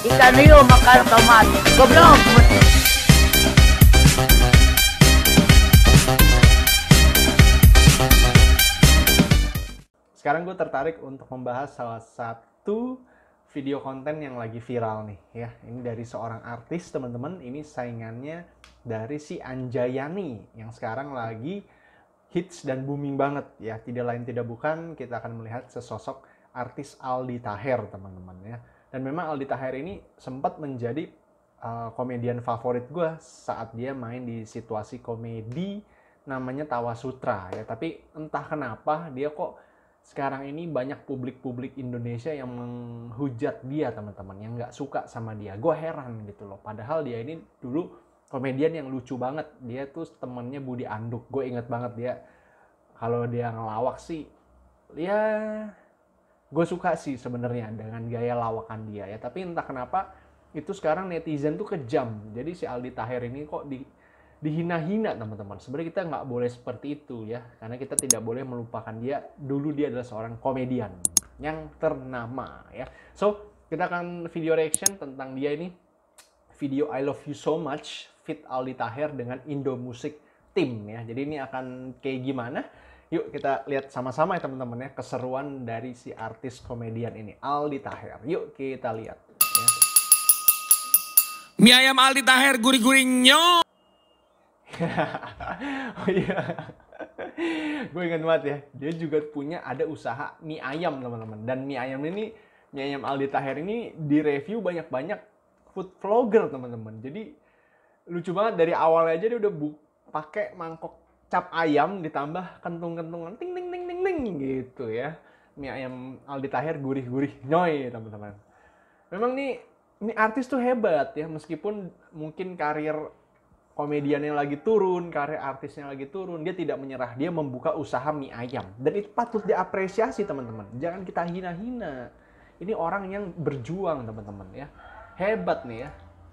Ikan hiu makan tomat. Goblok. Sekarang gue tertarik untuk membahas salah satu video konten yang lagi viral nih ya. Ini dari seorang artis teman-teman. Ini saingannya dari si Anjayani yang sekarang lagi hits dan booming banget ya. Tidak lain tidak bukan kita akan melihat sesosok artis Aldi Taher teman-teman ya. Dan memang Aldi Taher ini sempat menjadi komedian favorit gue saat dia main di situasi komedi namanya Tawa Sutra ya. Tapi entah kenapa dia kok sekarang ini banyak publik Indonesia yang menghujat dia teman-teman, yang nggak suka sama dia. Gue heran gitu loh. Padahal dia ini dulu komedian yang lucu banget. Dia tuh temennya Budi Anduk. Gue inget banget dia kalau dia ngelawak sih, ya gue suka sih sebenarnya dengan gaya lawakan dia ya. Tapi entah kenapa itu sekarang netizen tuh kejam. Jadi si Aldi Taher ini kok dihina-hina teman-teman. Sebenarnya kita nggak boleh seperti itu ya, karena kita tidak boleh melupakan dia. Dulu dia adalah seorang komedian yang ternama ya. So kita akan video reaction tentang dia ini, video I Love You So Much fit Aldi Taher dengan Indo Music Team ya. Jadi ini akan kayak gimana? Yuk kita lihat sama-sama ya teman-teman ya, keseruan dari si artis komedian ini Aldi Taher. Yuk kita lihat ya. Mie ayam Aldi Taher gurih-gurihnya. Oh iya, gue ingat banget ya, dia juga punya ada usaha mie ayam teman-teman. Dan mie ayam Aldi Taher ini direview banyak-banyak food vlogger teman-teman. Jadi lucu banget, dari awal aja dia udah pakai mangkok cap ayam ditambah kentung-kentungan ting ting ting ting ting gitu ya. Mie ayam Aldi Taher gurih-gurih nyoy teman-teman. Memang nih ini artis tuh hebat ya, meskipun mungkin karir komediannya lagi turun, karir artisnya lagi turun, dia tidak menyerah, dia membuka usaha mie ayam. Dan itu patut diapresiasi teman-teman, jangan kita hina-hina. Ini orang yang berjuang teman-teman ya, hebat nih ya.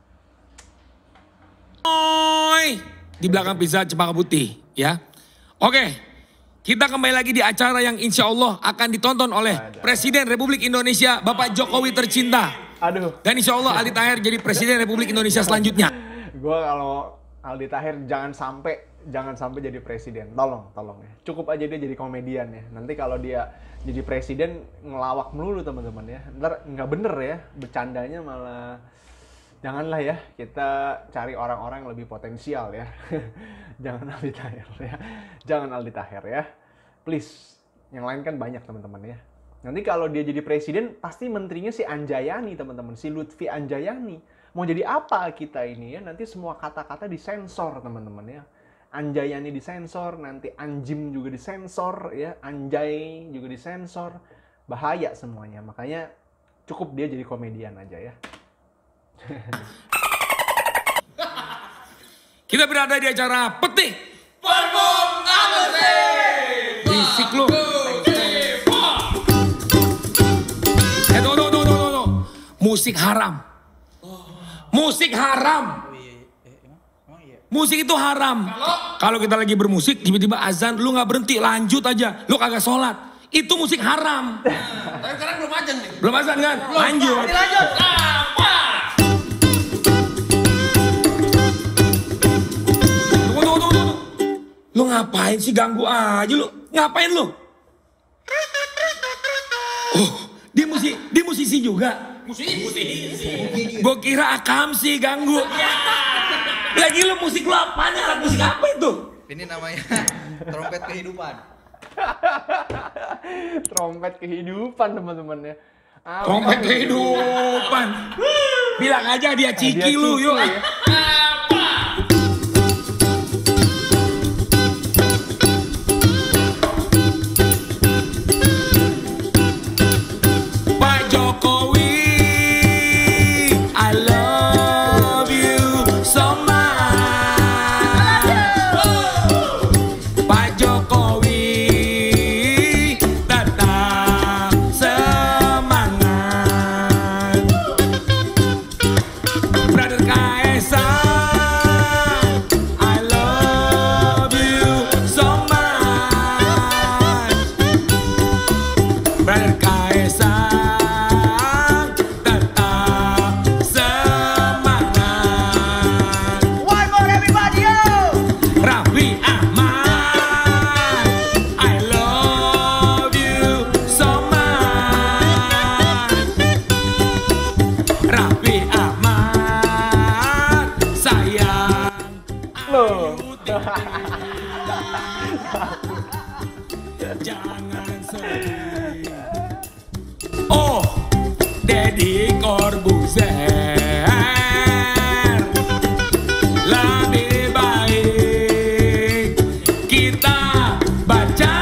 Oi, di belakang pizza Cempaka Putih ya. Oke, kita kembali lagi di acara yang insya Allah akan ditonton oleh Presiden Republik Indonesia Bapak Jokowi tercinta. Aduh. Dan insya Allah Aldi Taher jadi Presiden Republik Indonesia selanjutnya. Gue kalau Aldi Taher jangan sampai jadi presiden, tolong ya. Cukup aja dia jadi komedian ya. Nanti kalau dia jadi presiden ngelawak melulu teman-teman ya, ntar nggak bener ya, bercandanya malah. Janganlah ya, kita cari orang-orang yang lebih potensial ya. Jangan Aldi Taher ya, jangan Aldi Taher ya, please. Yang lain kan banyak teman-teman ya. Nanti kalau dia jadi presiden pasti menterinya si Anjayani teman-teman, si Lutfi Anjayani. Mau jadi apa kita ini ya? Nanti semua kata-kata disensor teman-teman ya. Anjayani disensor, nanti Anjim juga disensor ya, Anjay juga disensor. Bahaya semuanya. Makanya cukup dia jadi komedian aja ya. Kita berada di acara Petik Perform Amazing. Bisik lu. Musik haram. Musik haram. Musik itu haram. Kalau kita lagi bermusik, tiba-tiba azan, lu nggak berhenti, lanjut aja. Lu kagak sholat. Itu musik haram. Tapi sekarang belum azan nih. Belum azan kan? Lanjut. Lanjut. Apa? Tunggu. Lu ngapain sih, ganggu aja lu? Ngapain lu? Oh, dia musisi juga. Musisi. Gue kira akam sih, ganggu. Lagi lu musik lu apaan ya? Musik apa itu? Ini namanya trompet kehidupan. Trompet kehidupan teman-teman ya. Trompet kehidupan. Bilang aja dia ciki lu, yuk. Ya. Pak Jokowi, I love you so much. Pak Jokowi tetap semangat. Brother Kaisang Jangan sedih. Oh, Deddy Corbuzier. Lebih baik kita baca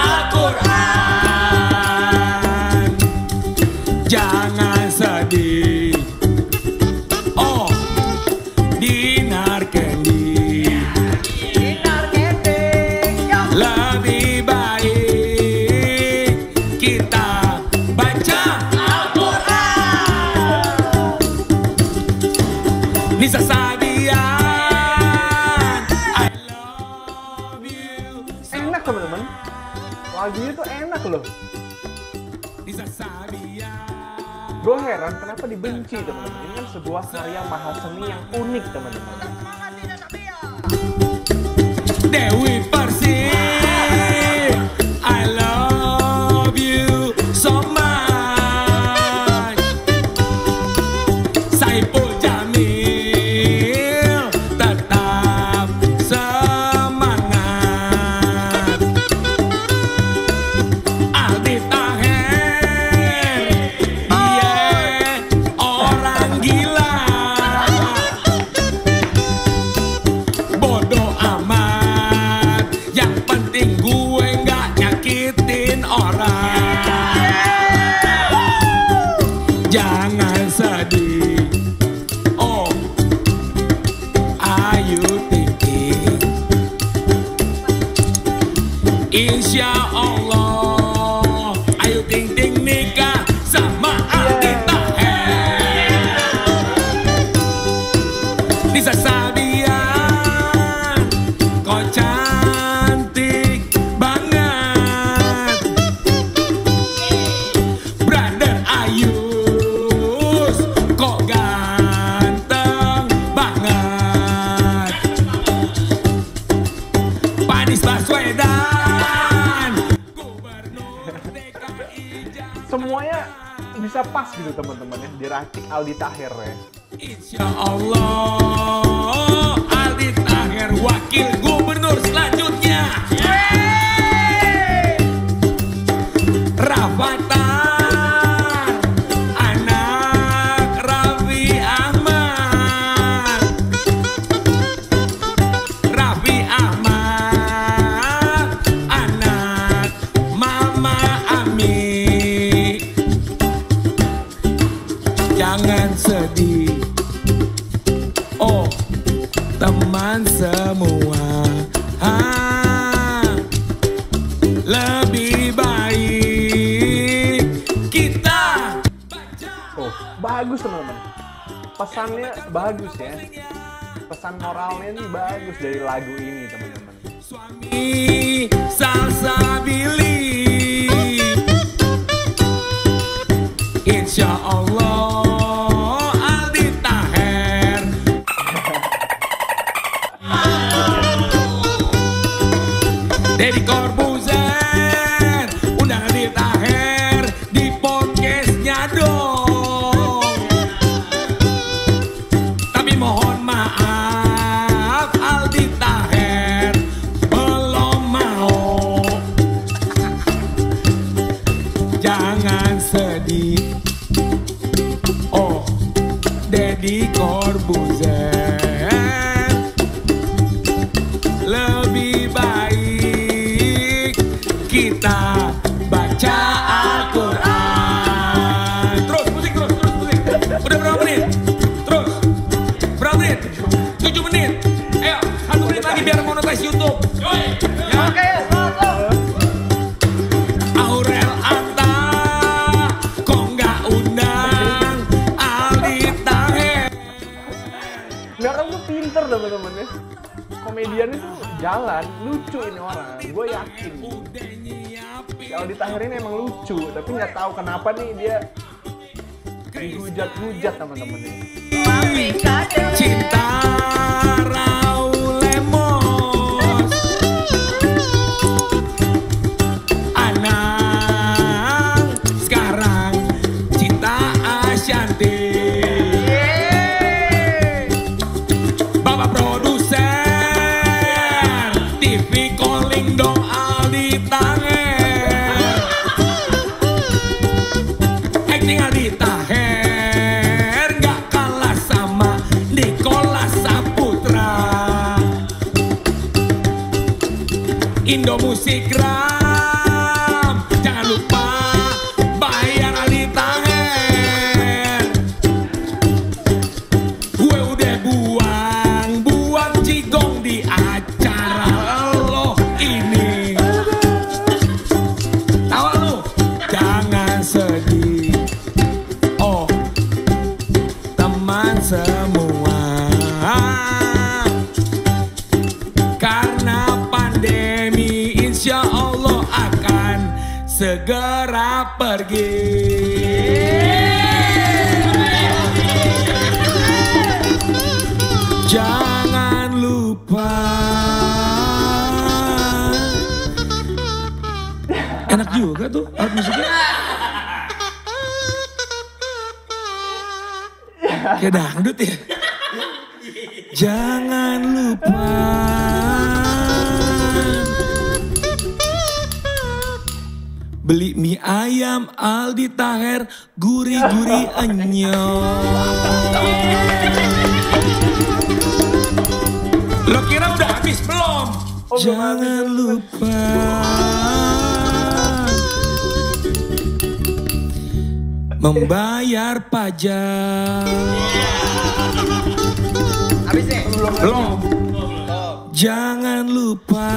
Al-Quran. Jangan sedih. Oh, Dinar Candy. Lebih baik kita baca Al-Quran. Nisa Sabian, I love you. Enak teman-teman. Lagunya tuh enak loh. Nisa Sabian. Gue heran kenapa dibenci teman-teman. Ini kan sebuah karya mahaseni yang unik teman-teman. Dewi Persik, I love you so much. Saipul Jamil, tetap semangat. Aldi Taher, dia orang gila. Bodoh amat, yang penting gue nggak nyakitin orang. Jangan sedih. Oh, ayu thinking. Insya Allah, ayu ting ting nikah sama Aldi Taher. Nisa Sabian, kau cantik banget. Brother Ayus, kok ganteng banget. Anies Baswedan, Gubernur DKI Jakarta. Semuanya bisa pas gitu teman-teman ya. Diracik Aldi Taher ya. Insya Allah, Aldi Taher wakil gubernur selanjutnya. Rafathar, anak Raffi Ahmad. Raffi Ahmad, anak Mama Ami. Jangan sedih. Oh, teman semua, lebih baik kita baca. Oh, bagus teman-teman. Pesannya bagus ya. Pesan moralnya ini bagus dari lagu ini teman-teman. Suami Salsabili, Insya Allah Aldi Taher. Deddy Corbuzier, undang Aldi Taher di podcastnya dong. Tapi mohon maaf, Aldi Taher belum mau. Jangan sedih. Oh, Deddy Corbuzier, lebih baik kita baca Al-Quran. Terus musik, terus musik. Udah berapa menit? Terus berapa menit? 7 menit. Ayo, 1 menit lagi biar monetize YouTube. Ya, oke. Aurel Atta, kok nggak undang Aldi Taher? Nggak, orang tuh pinter teman-teman ya. Komedian itu jalan, lucu ini orang. Gue yakin. Udah nyiapin. Si Aldi Taher ini emang lucu, tapi nggak tahu kenapa nih dia dihujat-hujat teman-teman ini. Cinta Raul Lemos, anak sekarang Cinta Ashanti. Bapak produser TV calling dong Indo Musik Ram. Jangan lupa bayar Aldi Taher. Gue udah buang jigong di acara lo ini. Tawa lu, jangan sedih. Oh, teman semua. Karena pandemi insya Allah akan segera pergi. Jangan lupa. Enak juga tuh alat musiknya. Kayak dangdut ya. Jangan lupa. Beli mie ayam Aldi Taher, gurih-gurih anyong. Lo kira udah habis belum? Jangan lupa. Membayar pajak. Habis nih? Belum. Jangan lupa.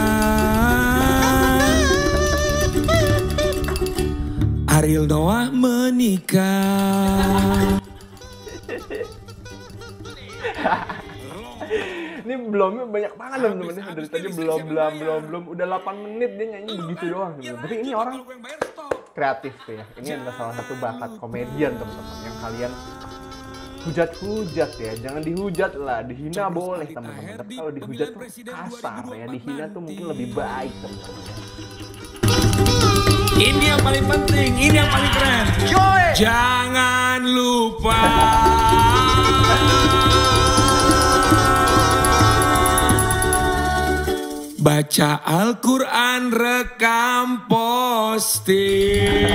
Ariel Noah menikah. Ini belumnya banyak banget teman-teman. Dari tadi belum. Udah 8 menit dia nyanyi begitu doang. Berarti ini orang kreatif tuh ya. Ini adalah salah satu bakat komedian teman-teman. Yang kalian hujat-hujat ya. Jangan dihujat lah. Dihina boleh teman-teman. Tapi kalau dihujat tuh kasar ya. Dihina tuh mungkin lebih baik teman-teman. Ini yang paling penting, ini yang paling keren. Jangan lupa. Baca Al-Quran, rekam, posting.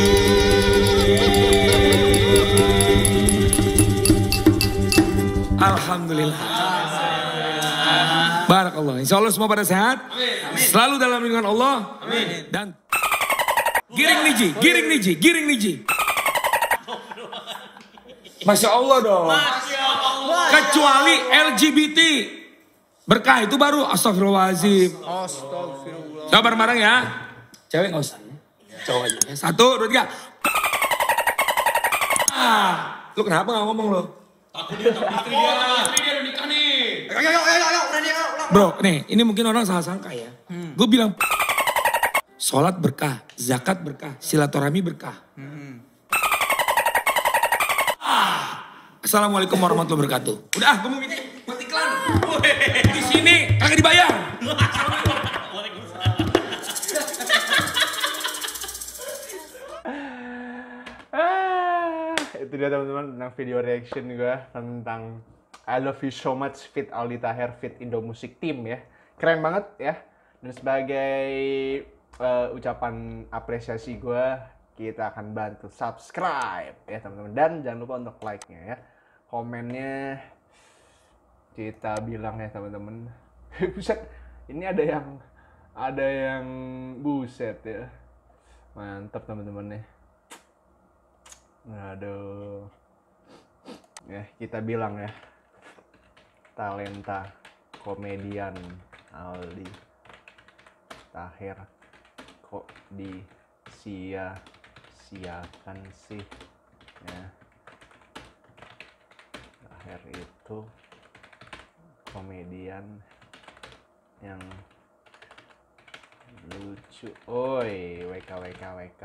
Alhamdulillah. Barakallah. Insya Allah semua pada sehat. Selalu dalam lindungan Allah. Dan giring niji. Masya Allah dong. Kecuali LGBT. Berkah itu baru astagfirullahaladzim. Astagfirullah. Coba bareng-bareng ya. Cewek nggak usah. Cowok aja. 1, 2, 3. Lu kenapa nggak ngomong lo? Istri dia udah nikah nih. Ayo, Bro, nih ini mungkin orang salah sangka ya. Gue bilang sholat berkah, zakat berkah, silaturahmi berkah. Assalamualaikum warahmatullahi wabarakatuh. Udah, gue mau buat iklan. Di sini kagak dibayar. Itu dia teman-teman tentang video reaction gue tentang I Love You So Much feat Aldi Taher feat Indo Music Team ya. Keren banget ya. Dan sebagai ucapan apresiasi gue, kita akan bantu subscribe ya teman-teman. Dan jangan lupa untuk like-nya ya. Komennya kita bilang ya teman-teman. Buset, ini ada yang buset ya. Mantap teman-teman ya. Aduh. Ya, kita bilang ya. Talenta komedian Aldi Taher kok disia-siakan sih ya. Taher itu komedian yang lucu. Oi, WK.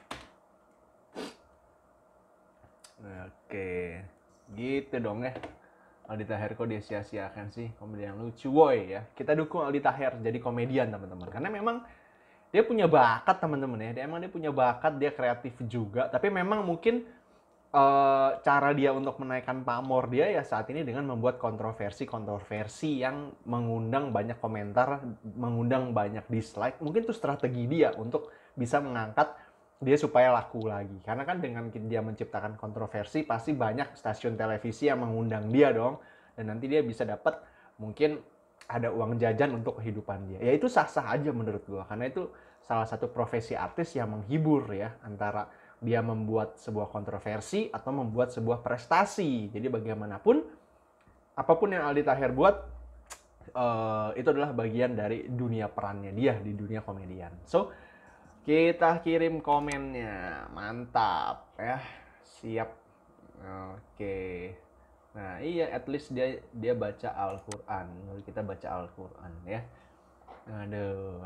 Oke, gitu dong ya. Aldi Taher kok dia sia-siakan sih, komedian yang lucu woi ya. Kita dukung Aldi Taher jadi komedian teman-teman. Karena memang dia punya bakat teman-teman ya. Dia punya bakat, dia kreatif juga. Tapi memang mungkin cara dia untuk menaikkan pamor dia ya saat ini dengan membuat kontroversi yang mengundang banyak komentar, mengundang banyak dislike. Mungkin itu strategi dia untuk bisa mengangkat dia supaya laku lagi. Karena kan dengan dia menciptakan kontroversi, pasti banyak stasiun televisi yang mengundang dia dong. Dan nanti dia bisa dapat mungkin ada uang jajan untuk kehidupan dia. Ya itu sah-sah aja menurut gue, karena itu salah satu profesi artis yang menghibur ya, antara dia membuat sebuah kontroversi atau membuat sebuah prestasi. Jadi bagaimanapun, apapun yang Aldi Taher buat, itu adalah bagian dari dunia perannya dia di dunia komedian. So, kita kirim komennya, mantap ya, siap. Oke. Nah iya, at least dia baca Al-Quran. Kita baca Al-Quran ya. Aduh.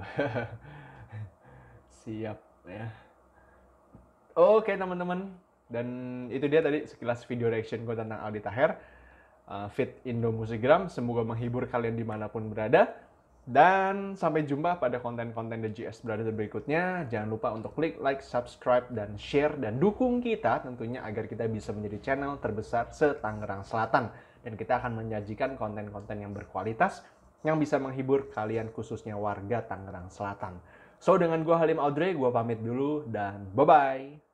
Siap ya. Oke teman-teman. Dan itu dia tadi sekilas video reaction gue tentang Aldi Taher. Fit Indo Musikgram. Semoga menghibur kalian dimanapun berada. Dan sampai jumpa pada konten-konten The GS Brother berikutnya. Jangan lupa untuk klik like, subscribe, dan share. Dan dukung kita tentunya agar kita bisa menjadi channel terbesar se-Tangerang Selatan. Dan kita akan menyajikan konten-konten yang berkualitas yang bisa menghibur kalian khususnya warga Tangerang Selatan. So dengan gue Halim Audrey, gue pamit dulu dan bye-bye.